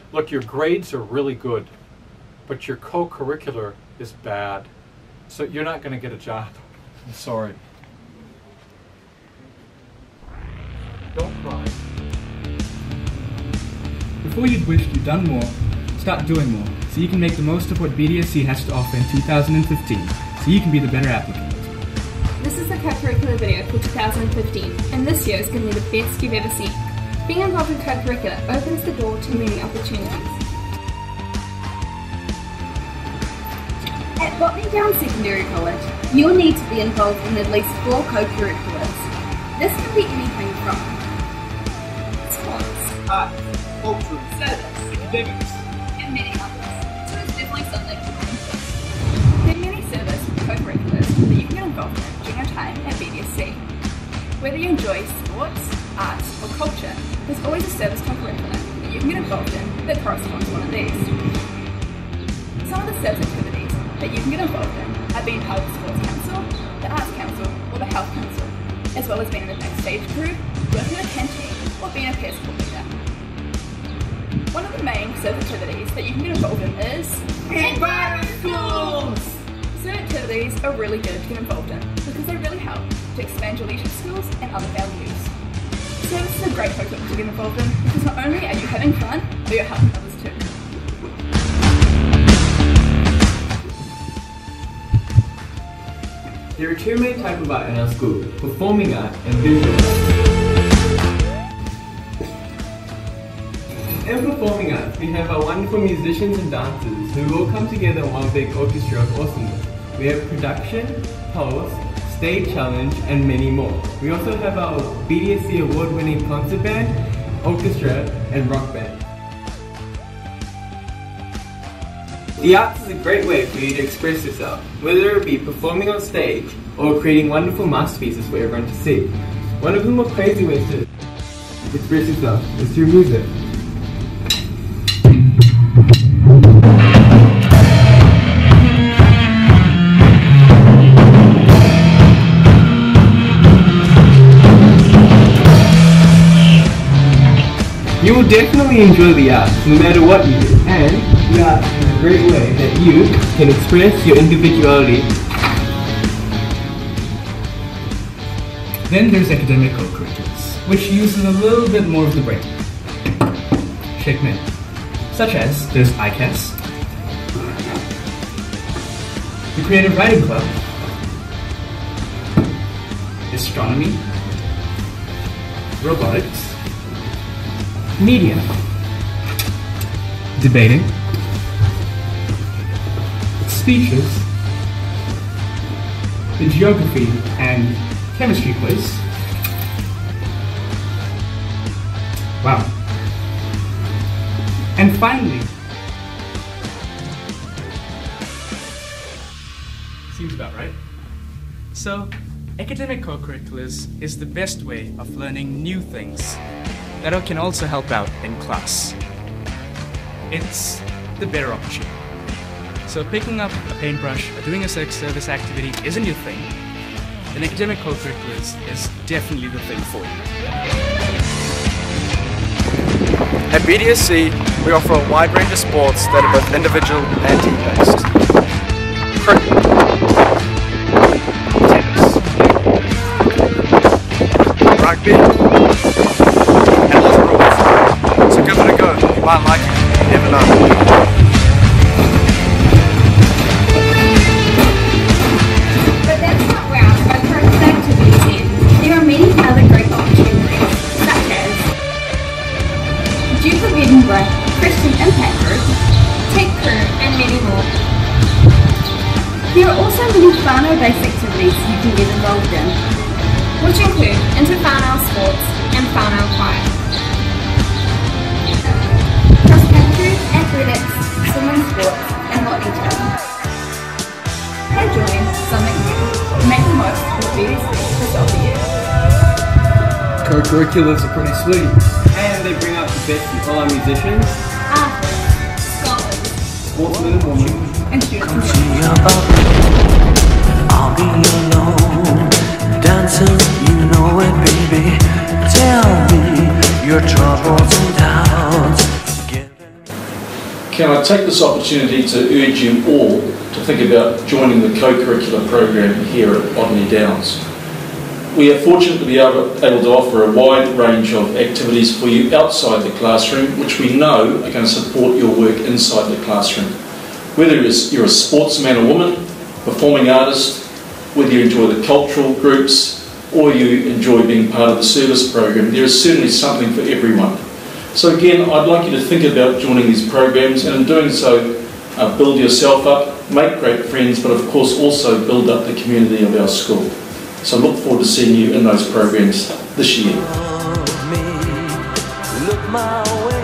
Look, your grades are really good, but your co-curricular is bad. So you're not going to get a job. I'm sorry. Don't cry. Before you'd wished you'd done more, start doing more, so you can make the most of what BDSC has to offer in 2015, so you can be the better applicant. This is the co-curricular video for 2015, and this year is going to be the best you've ever seen. Being involved in co-curricular opens the door to many opportunities. At Botany Down Secondary College, you'll need to be involved in at least 4 co-curriculars. This can be anything from sports, art, culture, service, academics, and many others. So it's definitely something to look into. There are many service co-curriculars that you can get involved in during your time at BDSC. Whether you enjoy sports, arts, or culture, there's always a service co-curricular that you can get involved in that corresponds to one of these. Some of the service activities that you can get involved in are being part of the Sports Council, the Arts Council, or the Health Council, as well as being in the backstage group, working in a canteen, or being a peer support leader. One of the main service activities that you can get involved in is environment schools! Certain activities are really good to get involved in because they really help to expand your leadership skills and other values. Service is a great project to get involved in because not only are you having fun, but you're helping others too. There are 2 main types of art in our school, performing art and visual art. In performing arts, we have our wonderful musicians and dancers who all come together in one big orchestra of awesomeness. We have production, pulse, stage challenge, and many more. We also have our BDSC award-winning concert band, orchestra, and rock band. The arts is a great way for you to express yourself, whether it be performing on stage or creating wonderful masterpieces for everyone to see. One of the more crazy ways to express yourself is through music. You will definitely enjoy the arts no matter what you do, and the arts is a great way that you can express your individuality. Then there's academic co-curriculars, which uses a little bit more of the brain. Shake men. Such as there's ICAS, the Creative Writing Club, astronomy, robotics, media, debating, speeches, the geography and chemistry quiz. Wow. And finally, seems about right. So, academic co-curriculars is the best way of learning new things that can also help out in class. It's the better opportunity. So picking up a paintbrush or doing a sex service activity isn't your thing, then academic co-curriculars is definitely the thing for you. At BDSC, we offer a wide range of sports that are both individual and team-based. Cricket, tennis, rugby, and lots of rules. So give it a go. You might like it. You never know. But that's not where our co-curricular activities end. There are many other great opportunities, such as Duke of Edinburgh Christian Impact Group, Tech Crew, and many more. There are also many whānau-based activities you can get involved in, which include inter-whānau sports and whānau choir. Cross-country, athletics, swimming sports, and what each other. And join something new. Make the most of the BDSC result of the year. Co-curriculars are pretty sweet, and they bring out the best in all our musicians, Athletes, scholars, sportsmen and women, and students. I'll be alone, dancing, you know it, baby. Tell me your troubles and doubts. can I take this opportunity to urge you all to think about joining the co-curricular program here at Botany Downs. We are fortunate to be able to offer a wide range of activities for you outside the classroom, which we know are going to support your work inside the classroom. Whether you're a sportsman or woman, performing artist, whether you enjoy the cultural groups, or you enjoy being part of the service program, there is certainly something for everyone. So again, I'd like you to think about joining these programs, and in doing so, build yourself up, make great friends, but of course also build up the community of our school. So look forward to seeing you in those programs this year. Look my way.